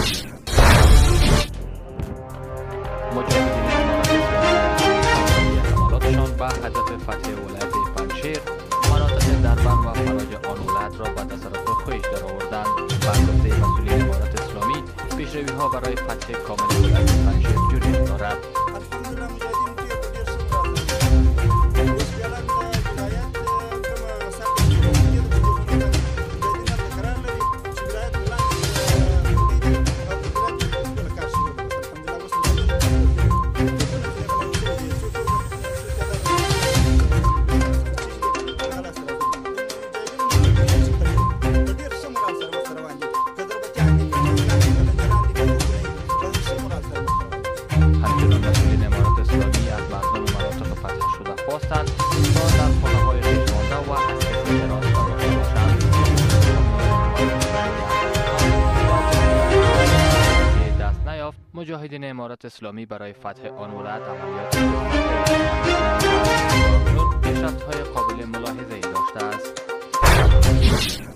حملاتشان به هدف فتح ولایت پنجشیر، مناطق دربند و فراج آن ولایت را به تصرف خودش درآوردند. بر گفته مسئولین امارات اسلامی، پیشروی‌ها برای فتح کامل ولایت پنجشیر جریان دارد. خواستند تا در خانه‌های خویش مانده و از کسی حراس داشته باشند. دست نیافت، مجاهدین امارات اسلامی برای فتح آن ولایت عملیات پیشرفت‌های قابل ملاحظه‌ای داشته است.